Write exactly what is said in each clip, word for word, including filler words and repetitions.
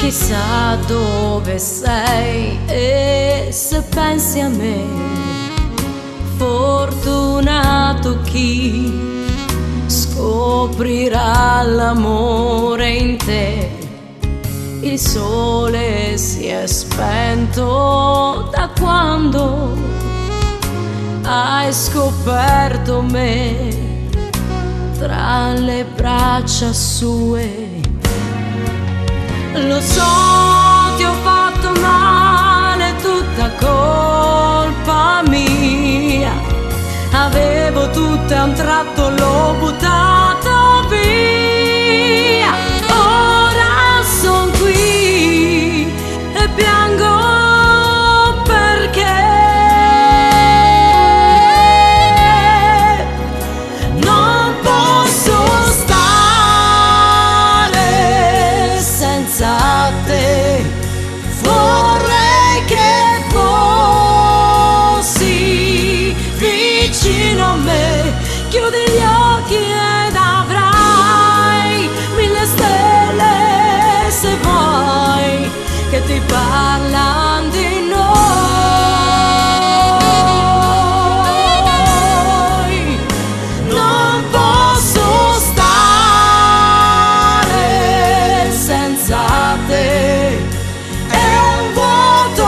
Chissà dove sei e se pensi a me, fortunato chi scoprirà l'amore in te. Il sole si è spento da quando hai scoperto me tra le braccia sue. Lo so, ti ho fatto male, tutta colpa mia. Avevo tutto e a un tratto l'ho buttato via. Ora son qui e piango perché non posso stare senza te. Vorrei che fossi vicino a me. Chiudi gli occhi ed avrai mille stelle se vuoi che ti parlano di noi. Non posso stare senza te. È un vuoto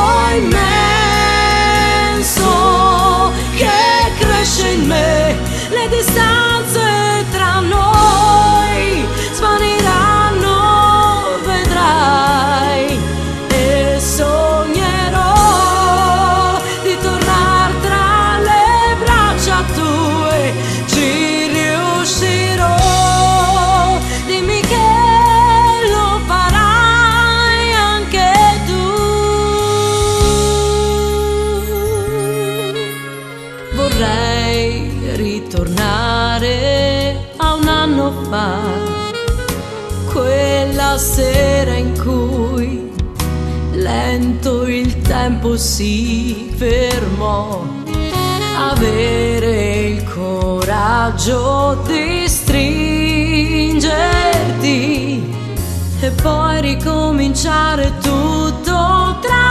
immenso che cresce in me. Le distanze tra noi svaniranno, vedrai, e sognerò di tornare tra le braccia tue. Ci riuscirò, dimmi che lo farai anche tu. Vorrei ritornare a un anno fa, quella sera in cui lento il tempo si fermò. Avere il coraggio di stringerti e poi ricominciare tutto tra